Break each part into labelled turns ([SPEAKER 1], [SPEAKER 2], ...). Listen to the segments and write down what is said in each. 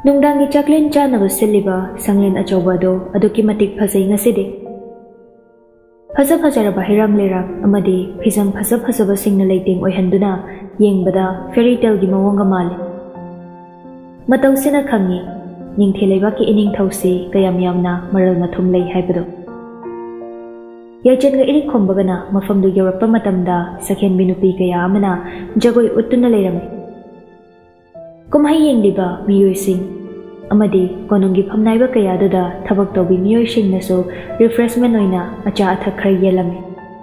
[SPEAKER 1] ꯅꯨꯡꯗꯥꯡꯒꯤ ꯆꯥꯛꯂꯦꯟ ꯆꯥꯅꯕ ꯁꯤꯜꯂꯤꯕ ꯁꯪꯂꯦꯟ ꯑꯆꯧꯕ ꯑꯗꯨ ꯑꯗꯨꯛꯀꯤ ꯃꯇꯤꯛ ꯐꯖꯩ ꯉꯁꯤꯗꯤ꯫ ꯐꯖ ꯐꯖꯔꯕ ꯍꯩꯔꯥꯡ ꯂꯩꯔꯥꯡ ꯑꯃꯗꯤ ꯐꯤꯖꯪ ꯐꯖ ꯐꯖꯕꯁꯤꯡꯅ ꯂꯩꯇꯦꯡ ꯑꯣꯏꯍꯟꯗꯨꯅ ꯌꯦꯡꯕꯗ ꯐꯦꯔꯤ ꯇꯦꯜꯒꯤ ꯃꯑꯣꯡꯒ ꯃꯥꯜꯂꯤ꯫ ꯃꯇꯧꯁꯤꯅ ꯈꯪꯉꯤ ꯅꯤꯡꯊꯤ ꯂꯩꯕꯥꯛꯀꯤ ꯏꯅꯤꯡꯊꯧꯁꯤ ꯀꯌꯥꯝ ꯌꯥꯝꯅ ꯃꯔꯜ ꯃꯊꯨꯝ ꯂꯩ ꯍꯥꯏꯕꯗꯨ꯫ ꯌꯥꯏꯆꯟꯒ ꯏꯔꯤꯛ ꯈꯣꯝꯕꯒꯅ ꯃꯐꯝꯗꯨ ꯌꯧꯔꯛꯄ ꯃꯇꯝꯗ ꯁꯛꯍꯦꯟꯕꯤ ꯅꯨꯄꯤ ꯀꯌꯥ ꯑꯃꯅ ꯖꯒꯣꯏ ꯎꯠꯇꯨꯅ ꯂꯩꯔꯝꯃꯤ꯫ ꯀꯨꯝꯍꯩ ꯌꯦꯡꯂꯤꯕ ꯃꯤꯑꯣꯏꯁꯤꯡ ꯑꯃꯗꯤ ꯀꯣꯅꯨꯡꯒꯤ ꯐꯝꯅꯥꯏꯕ ꯀꯌꯥꯗꯨꯗ ꯊꯕꯛ ꯇꯧꯕꯤ ꯃꯤꯑꯣꯏꯁꯤꯡꯅꯁꯨ ꯔꯤꯐ꯭ꯔꯦꯁꯃꯦꯟ ꯑꯣꯏꯅ ꯑꯆꯥ ꯑꯊꯛ ꯈꯔ ꯌꯦꯜꯂꯝꯃꯤ꯫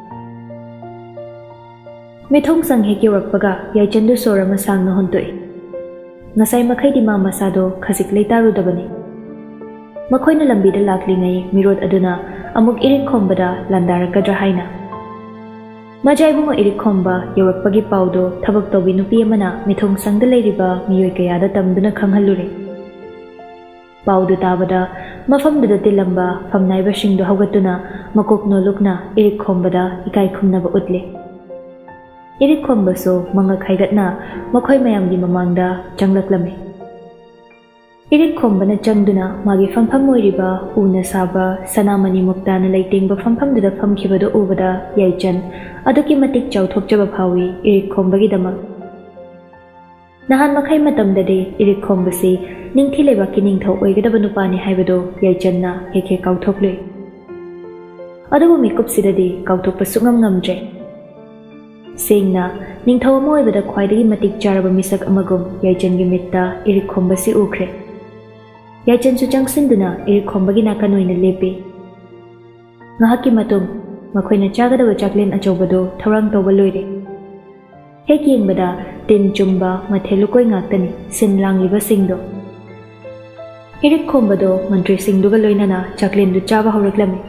[SPEAKER 1] ꯃꯤꯊꯨꯡꯁꯪ ꯍꯦꯛ ꯌꯧꯔꯛꯄꯒ ꯌꯥꯏꯆꯟꯗꯨ ꯁꯣꯔ ꯑꯃ ꯁꯥꯡꯅ ꯍꯣꯟꯇꯣꯛꯏ꯫ ꯉꯁꯥꯏ ꯃꯈꯩꯗꯤ ꯃꯥ ꯃꯁꯥꯗꯣ ꯈꯖꯤꯛ ꯂꯩꯇꯥꯔꯨꯗꯕꯅꯤ꯫ ꯃꯈꯣꯏꯅ ꯂꯝꯕꯤꯗ ꯂꯥꯛꯂꯤꯉꯩ ꯃꯤꯔꯣꯠ ꯑꯗꯨꯅ ꯑꯃꯨꯛ ꯏꯔꯤꯛ ꯈꯣꯝꯕꯗ ꯂꯥꯟꯗꯥꯔꯛꯀꯗ꯭ꯔꯥ ꯍꯥꯏꯅ꯫ ꯃꯖꯥꯏꯕꯨꯡꯉꯣ ꯏꯔꯤꯛ ꯈꯣꯝꯕ ꯌꯧꯔꯛꯄꯒꯤ ꯄꯥꯎꯗꯣ ꯊꯕꯛ ꯇꯧꯕꯤ ꯅꯨꯄꯤ ꯑꯃꯅ ꯃꯤꯊꯨꯡꯁꯪꯗ ꯂꯩꯔꯤꯕ ꯃꯤꯑꯣꯏ ꯀꯌꯥꯗ ꯇꯝꯗꯨꯅ ꯈꯪꯍꯜꯂꯨꯔꯦ꯫ ꯄꯥꯎꯗꯨ ꯇꯥꯕꯗ ꯃꯐꯝꯗꯨꯗ ꯇꯤꯜꯂꯝꯕ ꯐꯝꯅꯥꯏꯕꯁꯤꯡꯗꯨ ꯍꯧꯒꯠꯇꯨꯅ ꯃꯀꯣꯛ ꯅꯣꯜꯂꯨꯛꯅ ꯏꯔꯤꯛ ꯈꯣꯝꯕꯗ ꯏꯀꯥꯏ ꯈꯨꯝꯅꯕ ꯎꯠꯂꯤ꯫ ꯏꯔꯤꯛ ꯈꯣꯝꯕꯁꯨ ꯃꯉꯛ ꯍꯥꯏꯒꯠꯅ ꯃꯈꯣꯏ ꯃꯌꯥꯝꯒꯤ ꯃꯃꯥꯡꯗ ꯆꯪꯂꯛꯂꯝꯃꯤ꯫ ꯏꯔꯤꯛ ꯈꯣꯝꯕꯅ ꯆꯪꯗꯨꯅ ꯃꯥꯒꯤ ꯐꯝꯐꯝ ꯑꯣꯏꯔꯤꯕ ꯎꯅ ꯁꯥꯕ ꯁꯅꯥꯃꯅꯤ ꯃꯨꯛꯇꯥꯅ ꯂꯩꯇꯦꯡꯕ ꯐꯝꯐꯝꯗꯨꯗ ꯐꯝꯈꯤꯕꯗꯨ ꯎꯕꯗ ꯌꯥꯏꯆꯟ ꯑꯗꯨꯛꯀꯤ ꯃꯇꯤꯛ ꯆꯥꯎꯊꯣꯛꯆꯕ ꯐꯥꯎꯏ ꯏꯔꯤꯛ ꯈꯣꯝꯕꯒꯤꯗꯃꯛ꯫ ꯅꯍꯥꯟ ꯃꯈꯩ ꯃꯇꯝꯗꯗꯤ ꯏꯔꯤꯛ ꯈꯣꯝꯕꯁꯤ ꯅꯤꯡꯊꯤ ꯂꯩꯕꯥꯛꯀꯤ ꯅꯤꯡꯊꯧ ꯑꯣꯏꯒꯗꯕ ꯅꯨꯄꯥꯅꯤ ꯍꯥꯏꯕꯗꯨ ꯌꯥꯏꯆꯟꯅ ꯍꯦꯛ ꯍꯦꯛ ꯀꯥꯎꯊꯣꯛꯂꯨꯏ꯫ ꯑꯗꯨꯕꯨ ꯃꯤꯀꯨꯞꯁꯤꯗꯗꯤ ꯀꯥꯎꯊꯣꯛꯄ ꯁꯨꯡꯉꯝ ꯉꯝꯗ꯭ꯔꯦ꯫ ꯁꯦꯡꯅ ꯅꯤꯡꯊꯧ ꯑꯃ ꯑꯣꯏꯕꯗ ꯈ꯭ꯋꯥꯏꯗꯒꯤ ꯃꯇꯤꯛ ꯆꯥꯔꯕ ꯃꯤꯁꯛ ꯑꯃꯒꯨꯝ ꯌꯥꯏꯆꯟꯒꯤ ꯃꯤꯠꯇ ꯏꯔꯤꯛ ꯈꯣꯝꯕꯁꯤ ꯎꯈ꯭ꯔꯦ꯫ ꯌꯥꯏꯆꯟꯁꯨ ꯆꯪꯁꯤꯟꯗꯨꯅ ꯏꯔꯤꯛ ꯈꯣꯝꯕꯒꯤ ꯅꯥꯀꯟ ꯑꯣꯏꯅ ꯂꯦꯞꯄꯤ꯫ ꯉꯥꯏꯍꯥꯛꯀꯤ ꯃꯇꯨꯡ ꯃꯈꯣꯏꯅ ꯆꯥꯒꯗꯕ ꯆꯥꯛꯂꯦꯟ ꯑꯆꯧꯕꯗꯨ ꯊꯧꯔꯥꯡ ꯇꯧꯕ ꯂꯣꯏꯔꯦ꯫ ꯍꯦꯛ ꯌꯦꯡꯕꯗ ꯇꯤꯟ ꯆꯨꯝꯕ ꯃꯊꯦꯜ ꯂꯨꯀꯣꯏ ꯉꯥꯛꯇꯅꯤ ꯁꯤꯟ ꯂꯥꯡꯂꯤꯕꯁꯤꯡꯗꯣ꯫ ꯏꯔꯤꯛ ꯈꯣꯝꯕꯗꯣ ꯃꯟꯇ꯭ꯔꯤꯁꯤꯡꯗꯨꯒ ꯂꯣꯏꯅꯅ ꯆꯥꯛꯂꯦꯟꯗꯨ ꯆꯥꯕ ꯍꯧꯔꯛꯂꯝꯃꯤ꯫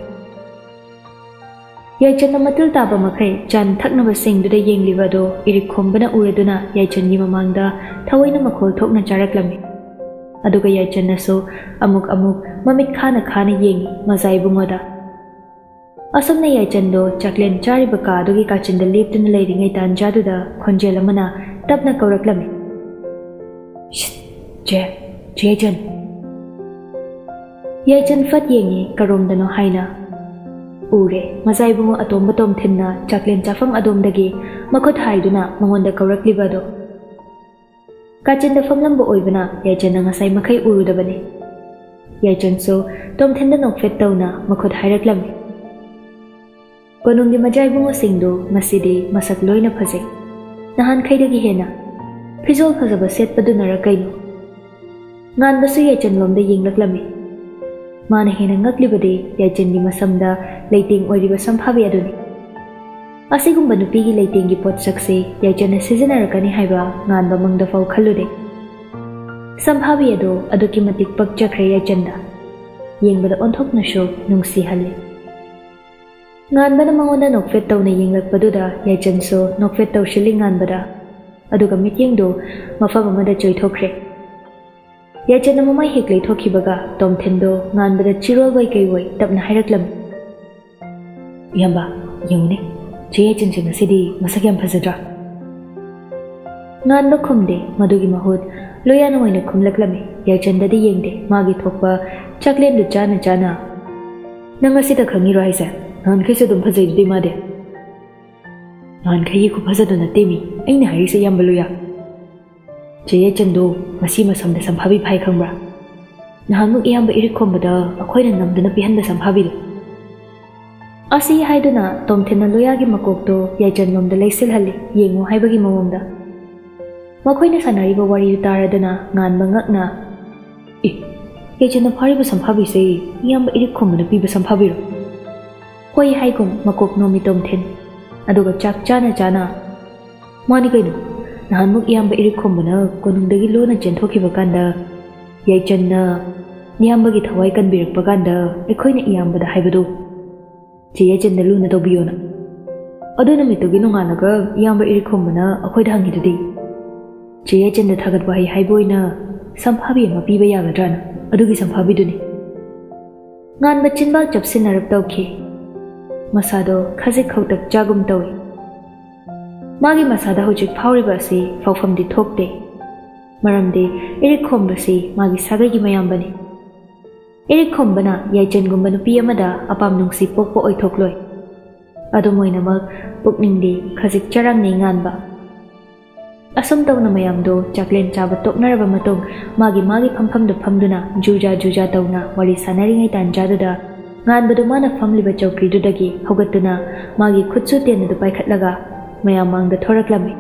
[SPEAKER 1] ꯌꯥꯏꯆꯟꯅ ꯃꯇꯨꯜ ꯇꯥꯕ ꯃꯈꯩ ꯆꯥꯅ ꯊꯛꯅꯕꯁꯤꯡꯗꯨꯗ ꯌꯦꯡꯂꯤꯕ ꯑꯗꯨ ꯏꯔꯤꯛ ꯈꯣꯝꯕꯅ ꯎꯔꯗꯨꯅ ꯌꯥꯏꯆꯟꯒꯤ ꯃꯃꯥꯡꯗ ꯊꯑꯣꯏꯅ ꯃꯈꯣꯜ ꯊꯣꯛꯅ ꯆꯥꯔꯛꯂꯝꯃꯤ꯫ ꯑꯗꯨꯒ ꯌꯥꯏꯆꯟꯅꯁꯨ ꯑꯃꯨꯛ ꯃꯃꯤꯠ ꯈꯥꯅ ꯈꯥꯅ ꯌꯦꯡꯉꯤ ꯃꯖꯥꯏꯕꯨꯡꯉꯣꯗ꯫ ꯑꯁꯨꯝꯅ ꯌꯥꯏꯆꯟꯗꯣ ꯆꯥꯛꯂꯦꯟ ꯆꯥꯔꯤꯕ ꯀꯥ ꯑꯗꯨꯒꯤ ꯀꯥꯆꯤꯟꯗ ꯂꯦꯞꯇꯨꯅ ꯂꯩꯔꯤꯉꯩ ꯇꯥꯟꯖꯥꯗꯨꯗ ꯈꯣꯟꯖꯦꯜ ꯑꯃꯅ ꯇꯞꯅ ꯀꯧꯔꯛꯂꯝꯃꯤ꯫ ꯆꯦ ꯌꯥꯏꯆꯟ꯫ ꯌꯥꯏꯆꯟ ꯐꯠ ꯌꯦꯡꯉꯤ ꯀꯔꯣꯝꯗꯅꯣ ꯍꯥꯏꯅ꯫ ꯎꯔꯦ ꯃꯖꯥꯏꯕꯨꯡꯉꯣ ꯑꯇꯣꯝꯕ ꯇꯣꯝꯊꯤꯟꯅ ꯆꯥꯛꯂꯦꯟ ꯆꯥꯐꯝ ꯑꯗꯣꯝꯗꯒꯤ ꯃꯈꯨꯠ ꯍꯥꯏꯗꯨꯅ ꯃꯉꯣꯟꯗ ꯀꯧꯔꯛꯂꯤꯕ ꯑꯗꯣ꯫ ꯀꯥꯆꯤꯟꯗ ꯐꯝꯂꯝꯕ ꯑꯣꯏꯕꯅ ꯌꯥꯏꯆꯟꯅ ꯉꯁꯥꯏ ꯃꯈꯩ ꯎꯔꯨꯗꯕꯅꯤ꯫ ꯌꯥꯏꯆꯟꯁꯨ ꯇꯣꯝꯊꯤꯟꯗ ꯅꯣꯛꯐꯦꯠ ꯇꯧꯅ ꯃꯈꯨꯠ ꯍꯥꯏꯔꯛꯂꯝꯃꯤ꯫ ꯀꯣꯅꯨꯡꯒꯤ ꯃꯖꯥꯏꯕꯨꯡꯉꯣꯁꯤꯡꯗꯨ ꯉꯁꯤꯗꯤ ꯃꯁꯛ ꯂꯣꯏꯅ ꯐꯖꯩ ꯅꯍꯥꯟꯈꯩꯗꯒꯤ ꯍꯦꯟꯅ꯫ ꯐꯤꯖꯣꯜ ꯐꯖꯕ ꯁꯦꯠꯄꯗꯨꯅꯔ ꯀꯩꯅꯣ꯫ ꯉꯥꯟꯕꯁꯨ ꯌꯥꯏꯆꯟꯂꯣꯝꯗ ꯌꯦꯡꯂꯛꯂꯝꯃꯤ꯫ ꯃꯥꯅ ꯍꯦꯟꯅ ꯉꯛꯂꯤꯕꯗꯤ ꯌꯥꯏꯆꯟꯒꯤ ꯃꯁꯝꯗ ꯂꯩꯇꯦꯡ ꯑꯣꯏꯔꯤꯕ ꯁꯝꯐꯥꯕꯤ ꯑꯗꯨꯅꯤ꯫ ꯑꯁꯤꯒꯨꯝꯕ ꯅꯨꯄꯤꯒꯤ ꯂꯩꯇꯦꯡꯒꯤ ꯄꯣꯠꯁꯛꯁꯤ ꯌꯥꯏꯆꯟꯅ ꯁꯤꯖꯤꯟꯅꯔꯛꯀꯅꯤ ꯍꯥꯏꯕ ꯉꯥꯟꯕ ꯃꯪꯗꯐꯥꯎ ꯈꯜꯂꯨꯗꯦ꯫ ꯁꯝꯐꯥꯕꯤ ꯑꯗꯨ ꯑꯗꯨꯛꯀꯤ ꯃꯇꯤꯛ ꯄꯛꯆꯈ꯭ꯔꯦ ꯌꯥꯏꯆꯟꯗ꯫ ꯌꯦꯡꯕꯗ ꯑꯣꯟꯊꯣꯛꯅꯁꯨ ꯅꯨꯡꯁꯤꯍꯜꯂꯤ꯫ ꯉꯥꯟꯕꯅ ꯃꯉꯣꯟꯗ ꯅꯣꯛꯐꯦꯠ ꯇꯧꯅ ꯌꯦꯡꯂꯛꯄꯗꯨꯗ ꯌꯥꯏꯆꯟꯁꯨ ꯅꯣꯛꯐꯦꯠ ꯇꯧꯁꯤꯜꯂꯤ ꯉꯥꯟꯕꯗ꯫ ꯑꯗꯨꯒ ꯃꯤꯠꯌꯦꯡꯗꯨ ꯃꯐꯝ ꯑꯃꯗ ꯆꯣꯏꯊꯣꯛꯈ꯭ꯔꯦ꯫ ꯌꯥꯏꯆꯟꯅ ꯃꯃꯥꯏ ꯍꯦꯛ ꯂꯩꯊꯣꯛꯈꯤꯕꯒ ꯇꯣꯝꯊꯤꯟꯗꯣ ꯉꯥꯟꯕꯗ ꯆꯤꯔꯣꯜꯕꯣꯏ ꯀꯩꯕꯣꯏ ꯇꯞꯅ ꯍꯥꯏꯔꯛꯂꯝꯃꯤ꯫ ꯏꯌꯥꯝꯕ ꯌꯦꯡꯉꯨꯅꯦ ꯆꯦ ꯌꯥꯏꯆꯟꯁꯦ ꯉꯁꯤꯗꯤ ꯃꯁꯛ ꯌꯥꯝ ꯐꯖꯗ꯭ꯔꯥ? ꯉꯥꯟꯕ ꯈꯨꯝꯗꯦ ꯃꯗꯨꯒꯤ ꯃꯍꯨꯠ ꯂꯣꯌꯥꯅ ꯑꯣꯏꯅ ꯈꯨꯝꯂꯛꯂꯝꯃꯤ꯫ ꯌꯥꯏꯆꯟꯗꯗꯤ ꯌꯦꯡꯗꯦ ꯃꯥꯒꯤ ꯊꯣꯛꯄ ꯆꯥꯛꯂꯦꯟꯗꯨ ꯆꯥꯅ ꯆꯥꯅ꯫ ꯅꯪ ꯉꯁꯤꯗ ꯈꯪꯉꯤꯔꯣ ꯍꯥꯏꯁꯦ? ꯅꯍꯥꯟꯈꯩꯁꯨ ꯑꯗꯨꯝ ꯐꯖꯩꯗꯨꯗꯤ ꯃꯥꯗꯤ꯫ ꯅꯍꯥꯟꯈꯩꯒꯤ ꯈꯨꯐꯖꯗꯨ ꯅꯠꯇꯦꯃꯤ ꯑꯩꯅ ꯍꯥꯏꯔꯤꯁꯦ ꯏꯌꯥꯝꯕ ꯂꯣꯌꯥ꯫ ꯆꯦ ꯌꯥꯏꯆꯟꯗꯣ ꯉꯁꯤ ꯃꯁꯝꯗ ꯁꯝꯐꯥꯕꯤ ꯐꯥꯏ ꯈꯪꯕ꯭ꯔꯥ? ꯅꯍꯥꯟꯃꯨꯛ ꯏꯌꯥꯝꯕ ꯏꯔꯤꯛ ꯈꯣꯝꯕꯗ ꯑꯩꯈꯣꯏꯅ ꯅꯝꯗꯨꯅ ꯄꯤꯍꯟꯕ ꯁꯝꯐꯥꯕꯤꯗꯣ꯫ ꯑꯁꯤ ꯍꯥꯏꯗꯨꯅ ꯇꯣꯝꯊꯤꯟꯅ ꯂꯣꯌꯥꯒꯤ ꯃꯀꯣꯛꯇꯣ ꯌꯥꯏꯆꯟꯂꯣꯝꯗ ꯂꯩꯁꯤꯜꯍꯜꯂꯤ ꯌꯦꯡꯉꯨ ꯍꯥꯏꯕꯒꯤ ꯃꯑꯣꯡꯗ꯫ ꯃꯈꯣꯏꯅ ꯁꯥꯟꯅꯔꯤꯕ ꯋꯥꯔꯤꯗꯨ ꯇꯥꯔꯗꯨꯅ ꯉꯥꯟꯕ ꯉꯛꯅ ꯌꯥꯏꯆꯟꯅ ꯐꯥꯔꯤꯕ ꯁꯝꯐꯥꯕꯤꯁꯦ ꯏꯌꯥꯝꯕ ꯏꯔꯤꯛ ꯈꯣꯝꯕꯅ ꯄꯤꯕ ꯁꯝꯐꯥꯕꯤꯔꯣ? ꯍꯣꯏ ꯍꯥꯏꯒꯨꯝ ꯃꯀꯣꯛ ꯅꯣꯝꯃꯤ ꯇꯣꯝꯊꯤꯟ꯫ ꯑꯗꯨꯒ ꯆꯥꯛ ꯆꯥꯅ ꯆꯥꯅ ꯃꯥꯅꯤ ꯀꯩꯅꯣ ꯅꯍꯥꯟꯃꯨꯛ ꯏꯌꯥꯝꯕ ꯏꯔꯤꯛ ꯈꯣꯝꯕꯅ ꯀꯣꯅꯨꯡꯗꯒꯤ ꯂꯣꯟꯅ ꯆꯦꯟꯊꯣꯛꯈꯤꯕ ꯀꯥꯟꯗ ꯌꯥꯏꯆꯟꯅ ꯏꯌꯥꯝꯕꯒꯤ ꯊꯋꯥꯏ ꯀꯟꯕꯤꯔꯛꯄ ꯀꯥꯟꯗ ꯑꯩꯈꯣꯏꯅ ꯏꯌꯥꯝꯕꯗ ꯍꯥꯏꯕꯗꯨ ꯆꯦ ꯌꯥꯏꯆꯟꯅ ꯂꯨꯅ ꯇꯧꯕꯤꯌꯣꯅ꯫ ꯑꯗꯨ ꯅꯨꯃꯤꯠꯇꯨꯒꯤ ꯅꯣꯡꯉꯥꯜꯂꯒ ꯏꯌꯥꯝꯕ ꯏꯔꯤꯛ ꯈꯣꯝꯕꯅ ꯑꯩꯈꯣꯏꯗ ꯍꯪꯉꯤꯗꯨꯗꯤ ꯆꯦ ꯌꯥꯏꯆꯟꯗ ꯊꯥꯒꯠ ꯋꯥꯍꯩ ꯍꯥꯏꯕ ꯑꯣꯏꯅ ꯁꯝꯐꯥꯕꯤ ꯑꯃ ꯄꯤꯕ ꯌꯥꯒꯗ꯭ꯔꯥꯅ ꯑꯗꯨꯒꯤ ꯁꯝꯐꯥꯕꯤꯗꯨꯅꯤ꯫ ꯉꯥꯟꯕ ꯆꯤꯟꯕꯥꯜ ꯆꯞꯁꯤꯟꯅꯔꯞ ꯇꯧꯈꯤ꯫ ꯃꯁꯥꯗꯣ ꯈꯖꯤꯛ ꯈꯧꯇꯛ ꯆꯥꯒꯨꯝ ꯇꯧꯏ꯫ ꯃꯥꯒꯤ ꯃꯁꯥꯗ ꯍꯧꯖꯤꯛ ꯐꯥꯎꯔꯤꯕ ꯑꯁꯤ ꯐꯥꯎꯐꯝꯗꯤ ꯊꯣꯛꯇꯦ꯫ Maramdi Irik Khombasi magi sagagi mayambani. Irik Khombana Yaichan-gumba nupi amada apam nungsi pokpo oithokloi. Adu moinamak pukningdi khazik charangni nganba. Asam tawna mayamdo chaklen chaba toknaraba matung magi phampham phamduna juja tawna wari sanaringai tanjaduda nganbadu mana famliba chawkridudagi hogatuna magi khutsu tenadu paikhatlaga mayamangda thoraklami.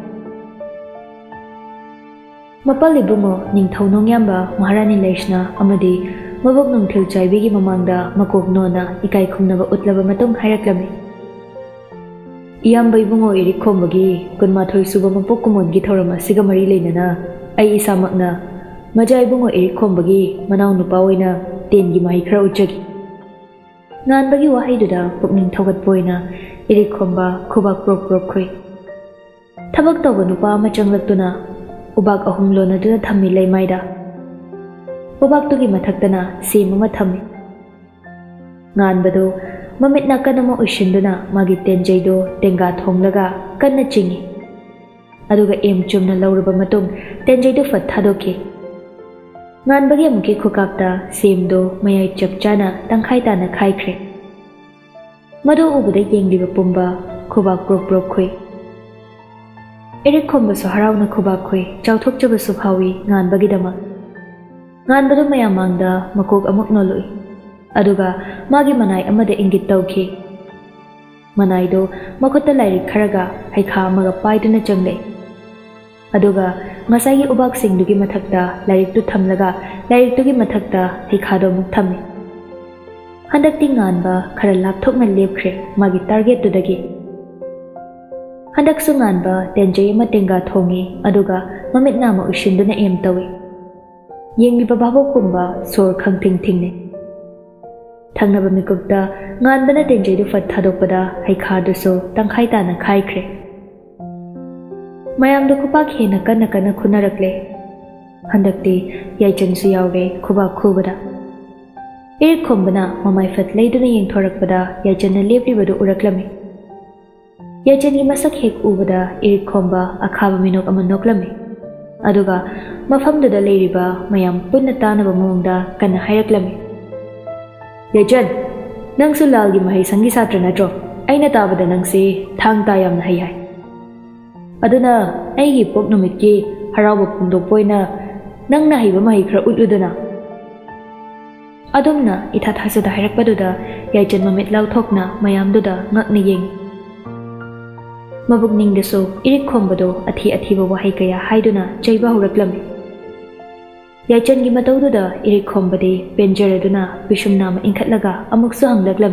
[SPEAKER 1] Mapali bungo ningthau nongyamba Maharani Laishna amadi mabok nungthil chaibigi mamangda makok nona ikai khumnaba utlaba matung hairaklami. Iyambai bungo Irik Khombagi kunmathoi suba mapok kumongi thorama siga mari leinana ai isamakna majai bungo Irik Khombagi manau nupa oina tengi mahi khara uchagi. Nganbagi wahaiduda pukning thogatpoina Irik Khomba khubak prok khoi. Thabak tawba nupa ama changlaktuna ubak ahum lonaduna thammi leimaida. Ubak tugi mathaktana sim ama thammi. Nganbadu mamit na kanama ushinduna magi tenjaido tenga thonglaga kanna chingi. Aduga em chumna lauraba matung tenjaido fat thadoki. Nganbagi amuki khukapta simdo mayai chapchana tangkhai tana khaikhre. Madu ubada yengliba pumba khubak prok khoi. Irik Khomba so harauna khubak khoi chawthokchaba su phawi nganbagi dama. Nganbadu mayamangda makok amuk noloi. Aduga magi manai amada ingit tawki. Manaido makota lairik kharaga haikha amaga paiduna changle. Aduga ngasai ubak singdugi mathakta lairik tu thamlaga lairik tugi mathakta haikha do muk thammi. Handakti nganba khara lapthokna lepkhre magi target tudagi. Handak su nganba tenjai ama tenga thongi aduga mamit nama ushinduna em tawi. Yengliba babok kumba sor khang thing ne. Thangnaba mikukta nganbana tenjaidu fat thadokpada haikhaduso tangkhai tana khaikhre. Mayamdu khupak hena kana khunarakle. Handakti Yaichan-su yaure khubak khubada. Irik Khombana mamai fat leiduna yengthorakpada Yaichan-na lepribadu uraklami. Yaichan-gi masak hek ubada Irik Khomba akhaba minok ama noklami. Aduga mafamduda leiriba mayam punna tanaba mawngda kana hairaklami. Yaichan, nangsu lalgi mahai sangi satra natro aina tabada nangsi thang ta yamna hai hai. Aduna aigi pok numitki harauba pungdokpoina nangna haiba mahai khara utluduna. Adumna itha thasada hairakpaduda Yaichan mamit lauthokna mayamduda ngakni yeng. Mabukningdaso Irik Khombado athiba wahai kaya haiduna chaiba huraklami. Yaichan-gi matawduda Irik Khombadi penjaraduna bishumnama inkhatlaga amuksu hanglaklami.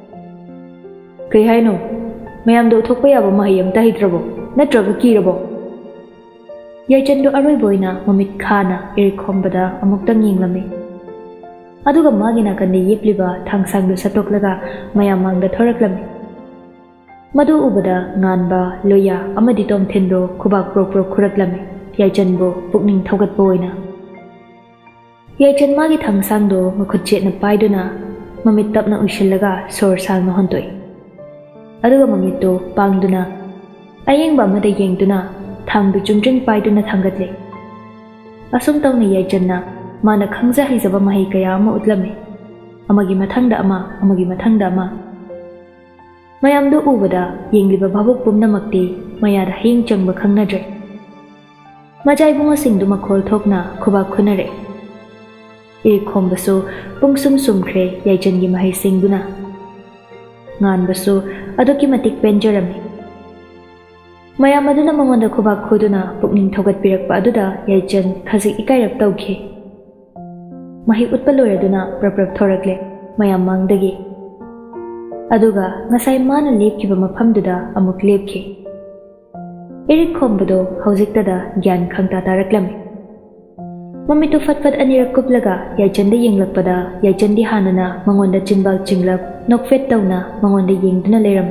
[SPEAKER 1] Kai haino mayamdo thokpa yaba mahai amta hitrabo natraga kirabo. Yaichan-do aroiboina mamit khana Irik Khombada amuktang yenglami. Aduga magi nakandi yepliba thangsangdu satoklaga mayamangda thoraklami. Madu ubada nganba loya amadi tom thenro khubak prok khuraklami. Yaichan-bo pukning thogatpoina. Yaichan magi thangsangdo makhutchetna paiduna mamit tapna ushillaga sor sangna hontoi. Aduga mamitto pangduna ayengba amada yengduna thangdu chumjing paiduna thangatle. Asum tawna Yaichan-na mana khangja haijaba mahai kaya ama utlami. Amagi mathangda ama. Mayamdo ubada yengliba babuk pumnamakti mayada hing changba khangnadre. Majai bunga singdu makhol thokna khubak khunare. Irik Khombasu pungsum sumkhre Yaichan-gi mahai singduna. Nganbasu aduki matik penjarami. Mayam aduna mangonda khubak khuduna pukning thogatpirakpa aduda Yaichan khazik ikairak tawkhi. Mahi utpa loiraduna praprap thorakle mayam mangdagi. Aduga ngasai mana lepkiba mafamduda amuk lepki. Irik Khombado haujiktada gyan khangta taraklami. Mamitu fatfat anirak kuplaga Yaichan-da yenglakpada Yaichan-di hanana mangonda chinbal chinglap nokfet tawna mangonda yengduna leiram.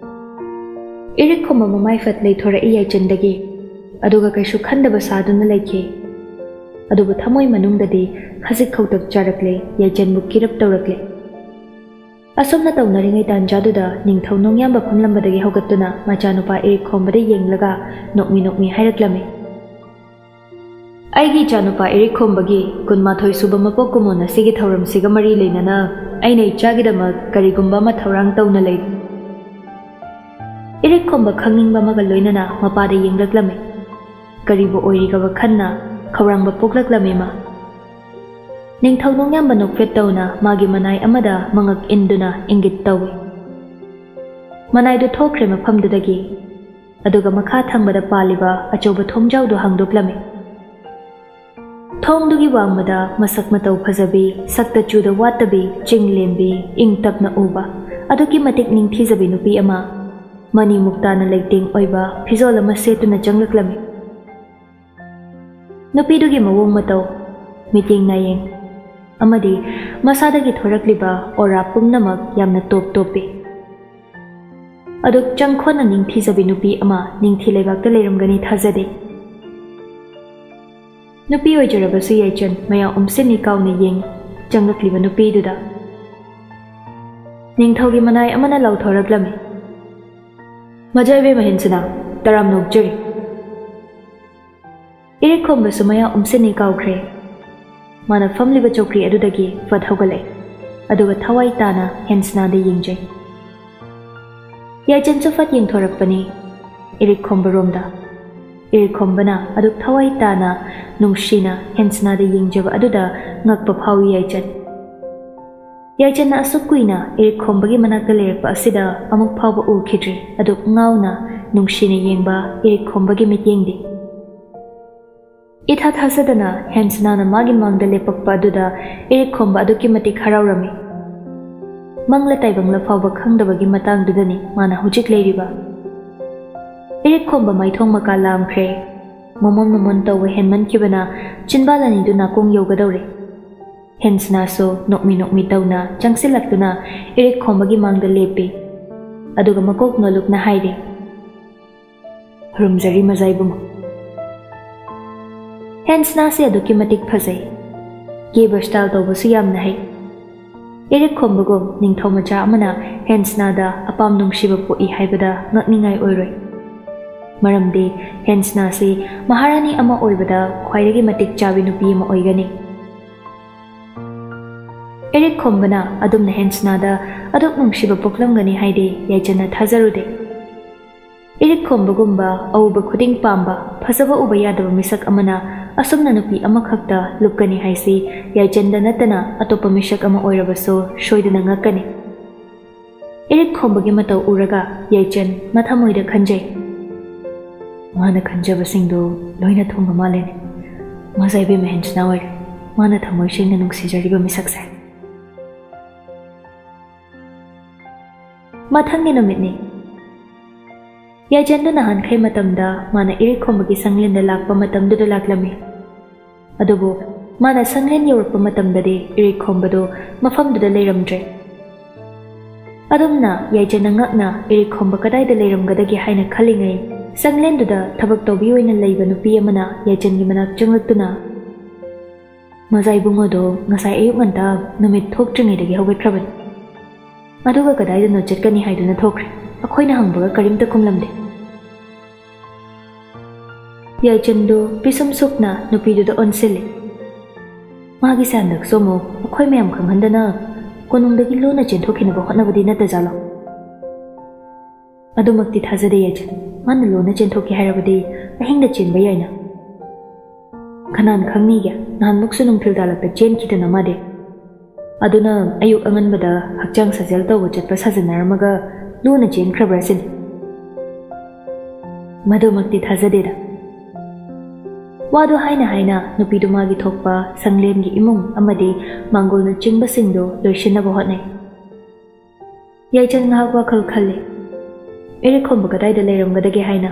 [SPEAKER 1] Irik Khomba mamai fat leithora Yaichan-dagi aduga kaishu khandaba saduna leikhi. Adubu thamoi manungdadi khazik khautak charakle Yaichan-bu kirap tawrakle. Asomna tawnaringai tanjaduda ningthau nongyamba phamlambadagi hogattuna machanupa Irik Khombada yenglaga nokmi hailaklami. ꯑꯩꯒꯤ ꯏꯆꯥꯅꯨꯄꯥ ꯏꯔꯤꯛ ꯈꯣꯝꯕꯒꯤ 23 ꯁꯨꯕ ꯃꯄꯣꯛ ꯀꯨꯝꯑꯣꯟ ꯑꯁꯤꯒꯤ ꯊꯧꯔꯝꯁꯤꯒ ꯃꯔꯤ ꯂꯩꯅꯅ ꯑꯩꯅ ꯏꯆꯥꯒꯤꯗꯃꯛ ꯀꯔꯤꯒꯨꯝꯕ ꯑꯃ ꯊꯧꯔꯥꯡ ꯇꯧꯅ ꯂꯩꯔꯤ꯫ ꯏꯔꯤꯛ ꯈꯣꯝꯕ ꯈꯪꯅꯤꯡꯕ ꯑꯃꯒ ꯂꯣꯏꯅꯅ ꯃꯄꯥꯗ ꯌꯦꯡꯂꯛꯂꯝꯃꯤ꯫ ꯀꯔꯤꯕꯨ ꯑꯣꯏꯔꯤꯒꯕ ꯈꯟꯅ ꯈꯧꯔꯥꯡꯕ ꯄꯣꯛꯂꯛꯂꯝꯃꯤ ꯃꯥ꯫ ꯅꯤꯡꯊꯧ ꯅꯣꯡꯌꯥꯝꯕ ꯅꯣꯛꯐꯦꯠ ꯇꯧꯅ ꯃꯥꯒꯤ ꯃꯅꯥꯏ ꯑꯃꯗ ꯃꯉꯛ ꯏꯟꯗꯨꯅ ꯏꯪꯒꯤꯠ ꯇꯧꯏ꯫ ꯃꯅꯥꯏꯗꯨ ꯊꯣꯛꯈ꯭ꯔꯦ ꯃꯐꯝꯗꯨꯗꯒꯤ, ꯑꯗꯨꯒ ꯃꯈꯥ ꯊꯪꯕꯗ ꯄꯥꯜꯂꯤꯕ ꯑꯆꯧꯕ ꯊꯣꯡꯖꯥꯎꯗꯨ ꯍꯥꯡꯗꯣꯛꯂꯝꯃꯤ꯫ ꯊꯣꯡꯗꯨꯒꯤ ꯋꯥꯡꯃꯗ ꯃꯁꯛ ꯃꯇꯧ ꯐꯖꯕꯤ, ꯁꯛꯇ ꯆꯨꯗ ꯋꯥꯠꯇꯕꯤ, ꯆꯤꯡꯂꯦꯝꯕꯤ, ꯏꯪ ꯇꯞꯅ ꯎꯕ, ꯑꯗꯨꯛꯀꯤ ꯃꯇꯤꯛ ꯅꯤꯡꯊꯤꯖꯕꯤ ꯅꯨꯄꯤ ꯑꯃ ꯃꯅꯤ ꯃꯨꯛꯇꯥꯅ ꯂꯩꯇꯦꯡ ꯑꯣꯏꯕ ꯐꯤꯖꯣꯜ ꯑꯃ ꯁꯦꯠꯇꯨꯅ ꯆꯪꯂꯛꯂꯝꯃꯤ꯫ ꯅꯨꯄꯤꯗꯨꯒꯤ ꯃꯑꯣꯡ ꯃꯇꯧ, ꯃꯤꯠꯌꯦꯡ ꯅꯥꯌꯦꯡ ꯑꯃꯗꯤ ꯃꯁꯥꯗꯒꯤ ꯊꯣꯔꯛꯂꯤꯕ ꯑꯣꯔꯥ ꯄꯨꯝꯅꯃꯛ ꯌꯥꯝꯅ ꯇꯣꯞ ꯇꯣꯞꯄꯤ꯫ ꯑꯗꯨꯛ ꯆꯪꯈꯣꯟꯅ ꯅꯤꯡꯊꯤꯖꯕꯤ ꯅꯨꯄꯤ ꯑꯃ ꯅꯤꯡꯊꯤ ꯂꯩꯕꯥꯛꯇ ꯂꯩꯔꯝꯒꯅꯤ ꯊꯥꯖꯗꯦ꯫ ꯅꯨꯄꯤ ꯑꯣꯏꯖꯔꯕꯁꯨ ꯌꯥꯏꯆꯟ ꯃꯌꯥ ꯎꯝꯁꯤꯟꯅꯤ ꯀꯥꯎꯅ ꯌꯦꯡ ꯆꯪꯂꯛꯂꯤꯕ ꯅꯨꯄꯤꯗꯨꯗ ꯅꯤꯡꯊꯧꯒꯤ ꯃꯅꯥꯏ ꯑꯃꯅ ꯂꯥꯎꯊꯣꯔꯛꯂꯝꯃꯤ꯫ ꯃꯖꯥꯏꯕꯦꯝꯃ ꯍꯦꯟꯁꯅꯥ, ꯇꯔꯥꯝꯅ ꯑꯣꯛꯆꯔꯤ꯫ ꯏꯔꯤꯛ ꯈꯣꯝꯕꯁꯨ ꯃꯌꯥ ꯎꯝꯁꯤꯟꯅꯤ ꯀꯥꯎꯈ꯭ꯔꯦ꯫ ꯃꯥꯅ ꯐꯝꯂꯤꯕ ꯆꯧꯀ꯭ꯔꯤ ꯑꯗꯨꯗꯒꯤ ꯐꯠ ꯍꯧꯒꯠꯂꯛꯏ, ꯑꯗꯨꯒ ꯊꯋꯥꯏ ꯇꯥꯅ ꯍꯦꯟꯁꯅꯥꯗ ꯌꯦꯡꯖꯩ꯫ ꯌꯥꯏꯆꯟꯁꯨ ꯐꯠ ꯌꯦꯡꯊꯣꯔꯛꯄꯅꯤ ꯏꯔꯤꯛ ꯈꯣꯝꯕꯔꯣꯝꯗ꯫ ꯏꯔꯤꯛ ꯈꯣꯝꯕꯅ ꯑꯗꯨꯛ ꯊꯋꯥꯏ ꯇꯥꯅ ꯅꯨꯡꯁꯤꯅ ꯍꯦꯟꯁꯅꯥꯗ ꯌꯦꯡꯖꯕ ꯑꯗꯨꯗ ꯉꯛꯄ ꯐꯥꯎꯏ ꯌꯥꯏꯆꯟ꯫ ꯌꯥꯏꯆꯟꯅ ꯑꯁꯨꯛ ꯀꯨꯏꯅ ꯏꯔꯤꯛ ꯈꯣꯝꯕꯒꯤ ꯃꯅꯥꯛꯇ ꯂꯩꯔꯛꯄ ꯑꯁꯤꯗ ꯑꯃꯨꯛ ꯐꯥꯎꯕ ꯎꯈꯤꯗ꯭ꯔꯤ ꯑꯗꯨꯛ ꯉꯥꯎꯅ ꯅꯨꯡꯁꯤꯅ ꯌꯦꯡꯕ ꯏꯔꯤꯛ ꯈꯣꯝꯕꯒꯤ ꯃꯤꯠꯌꯦꯡꯗꯤ꯫ ꯏꯊꯥ ꯊꯥꯖꯗꯅ ꯍꯦꯟꯁꯅꯥꯅ ꯃꯥꯒꯤ ꯃꯥꯡꯗ ꯂꯦꯞꯄꯛꯄ ꯑꯗꯨꯗ ꯏꯔꯤꯛ ꯈꯣꯝꯕ ꯑꯗꯨꯛꯀꯤ ꯃꯇꯤꯛ ꯍꯔꯥꯎꯔꯝꯃꯤ꯫ ꯃꯪꯂ ꯇꯥꯏꯕꯪꯂ ꯐꯥꯎꯕ ꯈꯪꯗꯕꯒꯤ ꯃꯇꯥꯡꯗꯨꯗꯅꯤ ꯃꯥꯅ ꯍꯧꯖꯤꯛ ꯂꯩꯔꯤꯕ꯫ ꯏꯔꯤꯛ ꯈꯣꯝꯕ ꯃꯥꯏꯊꯣꯡ ꯃꯀꯥ ꯂꯥꯝꯈ꯭ꯔꯦ꯫ ꯃꯃꯣꯟ ꯃꯃꯣꯟ ꯇꯧꯕ ꯍꯦꯟꯃꯟꯈꯤꯕꯅ ꯆꯤꯟꯕꯥꯜ ꯑꯅꯤꯗꯨ ꯅꯥꯀꯣꯡ ꯌꯧꯒꯗꯧꯔꯦ꯫ ꯍꯦꯟꯁꯅꯥꯁꯨ ꯅꯣꯛꯃꯤ ꯅꯣꯛꯃꯤ ꯇꯧꯅ ꯆꯪꯁꯤꯜꯂꯛꯇꯨꯅ ꯏꯔꯤꯛ ꯈꯣꯝꯕꯒꯤ ꯃꯥꯡꯗ ꯂꯦꯞꯄꯤ, ꯑꯗꯨꯒ ꯃꯀꯣꯛ ꯅꯣꯜꯂꯨꯛꯅ ꯍꯥꯏꯔꯤ, ꯈꯨꯔꯨꯝꯖꯔꯤ ꯃꯖꯥꯏꯕꯨꯡ꯫ ꯍꯦꯟꯁꯅꯥꯁꯤ ꯑꯗꯨꯛꯀꯤ ꯃꯇꯤꯛ ꯐꯖꯩ, ꯀꯦꯕ ꯁ꯭ꯇꯥꯏꯜ ꯇꯧꯕꯁꯨ ꯌꯥꯝꯅ ꯍꯩ꯫ ꯏꯔꯤꯛ ꯈꯣꯝꯕꯒꯨꯝ ꯅꯤꯡꯊꯧ ꯃꯆꯥ ꯑꯃꯅ ꯍꯦꯟꯁꯅꯥꯗ ꯑꯄꯥꯝ ꯅꯨꯡꯁꯤꯕ ꯄꯣꯛꯏ ꯍꯥꯏꯕꯗ ꯉꯛꯅꯤꯡꯉꯥꯏ ꯑꯣꯏꯔꯣꯏ꯫ ꯃꯔꯝꯗꯤ ꯍꯦꯟꯁꯅꯥꯁꯤ ꯃꯍꯥꯔꯥꯅꯤ ꯑꯃ ꯑꯣꯏꯕꯗ ꯈ꯭ꯋꯥꯏꯗꯒꯤ ꯃꯇꯤꯛ ꯆꯥꯕꯤ ꯅꯨꯄꯤ ꯑꯃ ꯑꯣꯏꯒꯅꯤ꯫ ꯏꯔꯤꯛ ꯈꯣꯝꯕꯅ ꯑꯗꯨꯝꯅ ꯍꯦꯟꯁꯅꯥꯗ ꯑꯗꯨꯛ ꯅꯨꯡꯁꯤꯕ ꯄꯣꯛꯂꯝꯒꯅꯤ ꯍꯥꯏꯗꯤ ꯌꯥꯏꯆꯟꯅ ꯊꯥꯖꯔꯨꯗꯦ꯫ ꯏꯔꯤꯛ ꯈꯣꯝꯕꯒꯨꯝꯕ ꯑꯎꯕ ꯈꯨꯗꯤꯡ ꯄꯥꯝꯕ, ꯐꯖꯕ ꯎꯕ ꯌꯥꯗꯕ ꯃꯤꯁꯛ ꯑꯃꯅ ꯑꯁꯨꯝꯅ ꯅꯨꯄꯤ ꯑꯃꯈꯛꯇ ꯂꯨꯞꯀꯅꯤ ꯍꯥꯏꯁꯤ ꯌꯥꯏꯆꯟꯗ ꯅꯠꯇꯅ ꯑꯇꯣꯞꯄ ꯃꯤꯁꯛ ꯑꯃ ꯑꯣꯏꯔꯕꯁꯨ ꯁꯣꯏꯗꯅ ꯉꯛꯀꯅꯤ꯫ ꯏꯔꯤꯛ ꯈꯣꯝꯕꯒꯤ ꯃꯇꯧ ꯎꯔꯒ ꯌꯥꯏꯆꯟ ꯃꯊꯃꯣꯏꯗ ꯈꯟꯖꯩ, ꯃꯥꯅ ꯈꯟꯖꯕꯁꯤꯡꯗꯨ ꯂꯣꯏꯅ ꯊꯨꯡꯕ ꯃꯥꯜꯂꯦꯅꯦ꯫ ꯃꯖꯥꯏꯕꯦꯝꯃ ꯍꯦꯟꯁꯅꯥ ꯑꯣꯏꯔꯦ ꯃꯥꯅ ꯊꯃꯣꯏ ꯁꯦꯡꯅ ꯅꯨꯡꯁꯤꯖꯔꯤꯕ ꯃꯤꯁꯛꯁꯦ꯫ ꯃꯊꯪꯒꯤ ꯅꯨꯃꯤꯠꯅꯤ꯫ ꯌꯥꯏꯆꯟꯗꯨ ꯅꯍꯥꯟꯈꯩ ꯃꯇꯝꯗ ꯃꯥꯅ ꯏꯔꯤꯛ ꯈꯣꯝꯕꯒꯤ ꯁꯪꯂꯦꯟꯗ ꯂꯥꯛꯄ ꯃꯇꯝꯗꯨꯗ ꯂꯥꯛꯂꯝꯃꯤ꯫ ꯑꯗꯨꯕꯨ ꯃꯥꯅ ꯁꯪꯂꯦꯟ ꯌꯧꯔꯛꯄ ꯃꯇꯝꯗꯗꯤ ꯏꯔꯤꯛ ꯈꯣꯝꯕꯗꯨ ꯃꯐꯝꯗꯨꯗ ꯂꯩꯔꯝꯗ꯭ꯔꯦ꯫ ꯑꯗꯨꯝꯅ ꯌꯥꯏꯆꯟꯅ ꯉꯛꯅ ꯏꯔꯤꯛ ꯈꯣꯝꯕ ꯀꯗꯥꯏꯗ ꯂꯩꯔꯝꯒꯗꯒꯦ ꯍꯥꯏꯅ ꯈꯜꯂꯤꯉꯩ ꯁꯪꯂꯦꯟꯗꯨꯗ ꯊꯕꯛ ꯇꯧꯕꯤ ꯑꯣꯏꯅ ꯂꯩꯕ ꯅꯨꯄꯤ ꯑꯃꯅ ꯌꯥꯏꯆꯟꯒꯤ ꯃꯅꯥꯛ ꯆꯪꯂꯛꯇꯨꯅ, ꯃꯖꯥꯏꯕꯨꯡꯉꯣꯗꯣ ꯉꯁꯥꯏ ꯑꯌꯨꯛ ꯉꯟꯇꯥ ꯅꯨꯃꯤꯠ ꯊꯣꯛꯇ꯭ꯔꯤꯉꯩꯗꯒꯤ ꯍꯧꯒꯠꯈ꯭ꯔꯕꯅꯤ, ꯑꯗꯨꯒ ꯀꯗꯥꯏꯗꯅꯣ ꯆꯠꯀꯅꯤ ꯍꯥꯏꯗꯨꯅ ꯊꯣꯛꯈ꯭ꯔꯦ꯫ ꯑꯩꯈꯣꯏꯅ ꯍꯪꯕꯒ ꯀꯔꯤꯝꯇ ꯈꯨꯝꯂꯝꯗꯦ꯫ ꯌꯥꯏꯆꯟꯗꯨ ꯄꯤꯁꯨꯝ ꯁꯨꯛꯅ ꯅꯨꯄꯤꯗꯨꯗ ꯑꯣꯟꯁꯤꯜꯂꯤ꯫ ꯃꯥꯒꯤꯁꯦ ꯍꯟꯗꯛꯁꯨ ꯑꯃꯨꯛ ꯑꯩꯈꯣꯏ ꯃꯌꯥꯝ ꯈꯪꯍꯟꯗꯅ ꯀꯣꯅꯨꯡꯗꯒꯤ ꯂꯣꯟꯅ ꯆꯦꯟꯊꯣꯛꯈꯤꯅꯕ ꯍꯣꯠꯅꯕꯗꯤ ꯅꯠꯇꯖꯥꯠꯂꯣ? ꯑꯗꯨꯃꯛꯇꯤ ꯊꯥꯖꯗꯦ ꯌꯥꯏꯆꯟ꯫ ꯃꯥꯅ ꯂꯣꯟꯅ ꯆꯦꯟꯊꯣꯛꯀꯦ ꯍꯥꯏꯔꯕꯗꯤ ꯑꯍꯤꯡꯗ ꯆꯦꯟꯕ ꯌꯥꯏꯅ꯫ ꯀꯅꯥꯅ ꯈꯪꯅꯤꯒꯦ, ꯅꯍꯥꯟꯃꯨꯛꯁꯨ ꯅꯨꯡꯊꯤꯜ ꯇꯥꯜꯂꯛꯇ ꯆꯦꯟꯈꯤꯗꯅ ꯃꯥꯗꯤ꯫ ꯑꯗꯨꯅ ꯑꯌꯨꯛ ꯑꯉꯟꯕꯗ ꯍꯛꯆꯥꯡ ꯁꯥꯖꯦꯜ ꯇꯧꯕ ꯆꯠꯄ ꯁꯥꯖꯟꯅꯔꯝꯃꯒ ꯂꯣꯟꯅ ꯆꯦꯟꯈ꯭ꯔꯕ꯭ꯔꯥ ꯁꯤꯅꯤ꯫ ꯃꯗꯨꯃꯛꯇꯤ ꯊꯥꯖꯗꯦꯗ꯫ ꯋꯥꯗꯨ ꯍꯥꯏꯅ ꯍꯥꯏꯅ ꯅꯨꯄꯤꯗꯨ ꯃꯥꯒꯤ ꯊꯣꯛꯄ ꯁꯪꯂꯦꯟꯒꯤ ꯏꯃꯨꯡ ꯑꯃꯗꯤ ꯃꯥꯡꯒꯣꯜꯅ ꯆꯤꯡꯕꯁꯤꯡꯗꯨ ꯂꯣꯏꯁꯤꯟꯅꯕ ꯍꯣꯠꯅꯩ꯫ ꯌꯥꯏꯆꯟ ꯉꯥꯏꯍꯥꯛ ꯋꯥꯈꯜ ꯈꯜꯂꯤ, ꯏꯔꯤꯛ ꯈꯣꯝꯕ ꯀꯗꯥꯏꯗ ꯂꯩꯔꯝꯒꯗꯒꯦ ꯍꯥꯏꯅ꯫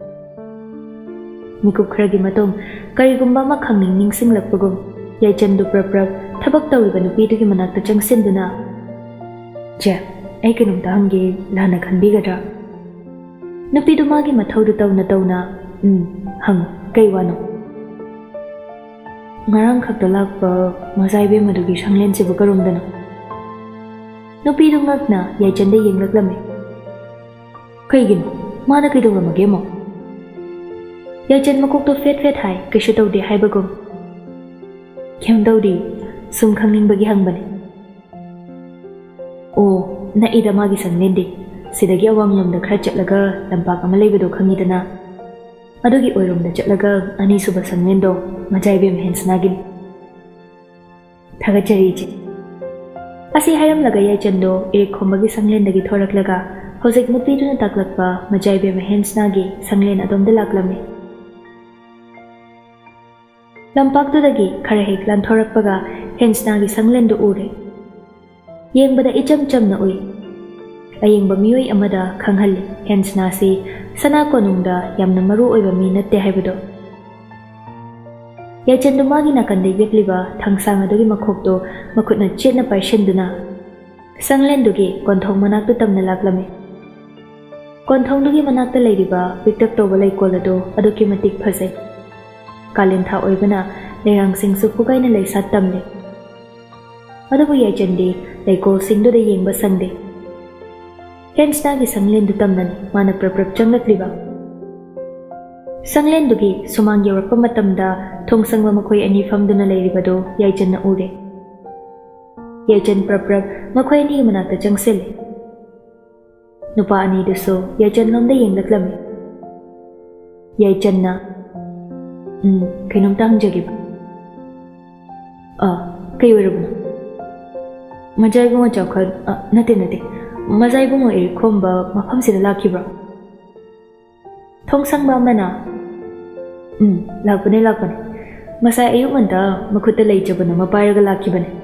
[SPEAKER 1] ꯃꯤꯀꯨꯞ ꯈꯔꯒꯤ ꯃꯇꯨꯡ ꯀꯔꯤꯒꯨꯝꯕ ꯑꯃ ꯈꯪꯅꯤꯡ ꯅꯤꯡꯁꯤꯡꯂꯛꯄꯒꯨꯝ ꯌꯥꯏꯆꯟꯗꯨ ꯄ꯭ꯔꯞ ꯄ꯭ꯔꯞ ꯊꯕꯛ ꯇꯧꯔꯤꯕ ꯅꯨꯄꯤꯗꯨꯒꯤ ꯃꯅꯥꯛꯇ ꯆꯪꯁꯤꯟꯗꯨꯅ, ꯆꯦ, ꯑꯩ ꯀꯩꯅꯣꯝꯇ ꯍꯪꯒꯦ, ꯂꯥꯟꯅ ꯈꯟꯕꯤꯒꯗ꯭ꯔꯥ? ꯅꯨꯄꯤꯗꯨ ꯃꯥꯒꯤ ꯃꯊꯧꯗꯨ ꯇꯧꯅ ꯇꯧꯅ, ꯍꯪꯉꯨ, ꯀꯩ ꯋꯥꯅꯣ? ꯉꯔꯥꯡ ꯈꯛꯇ ꯂꯥꯛꯄ ꯃꯖꯥꯏꯕꯦꯝꯃꯗꯨꯒꯤ ꯁꯪꯂꯦꯟꯁꯤꯕꯨ ꯀꯔꯣꯝꯗꯅꯣ? ꯅꯨꯄꯤꯗꯨ ꯉꯛꯅ ꯌꯥꯏꯆꯟꯗ ꯌꯦꯡꯂꯛꯂꯝꯃꯤ꯫ ꯀꯩꯒꯤꯅꯣ? ꯃꯥꯅ ꯀꯩꯗꯧꯔꯝꯃꯒꯦ ꯑꯃꯨꯛ? Yaichen makokto fet fet hai kaishu tawde haibagum. Kem tawdi sum khangningbagi hangbani. Oh, na ida magi sanglende sidagi awanglamda khara chatlaga lampak ama leibado khangidana. Adugi oiromda chatlaga ani suba sanglendo majaibem hensnagin. Thagachari je. Asi hayam laga Yaichendo irik khombagi sanglendagi thoraklaga hojik nupiduna taklakpa majaibem hensnagi sanglen adomda laklame. Lampakdudagi khara hek lanthorakpaga hensnagi sanglendo ure. Yengbada icham chamna ui. Ayengba miyoi amada khanghalli hensna si sana konungda yamna maru oiba mi natte haibado. Yaichendu magi nakande yekliba thangsang adugi makhokto makhutna chetna paishenduna sanglendugi konthong manaktu tamna laklame. Konthongdugi manakta leiriba piktak toba leikolado aduki matik phase. Kalentha oibana lerang singsu pugaina leisat tamle. Adubu Yaichendi leikol singduda yengba sangde. Hensnagi sanglendu tamnani mana praprap changlakliba. Sanglendugi sumang yawarpa matamda thongsangba makhoi ani famduna leiribado Yaichenna ure. Yaichen praprap makhoi ani manakta changsele. Nupa ani duso Yaichen lomda yenglaklame. Yaichenna kainom ta hangjagiba. Kay oirabna. Majaibungo chawkhan nate. Majaibungo irik khomba mafamsida lakibra. Thongsangba mana lakpane. Masai ayuk nganta makhutta leichabana mapairaga lakibane.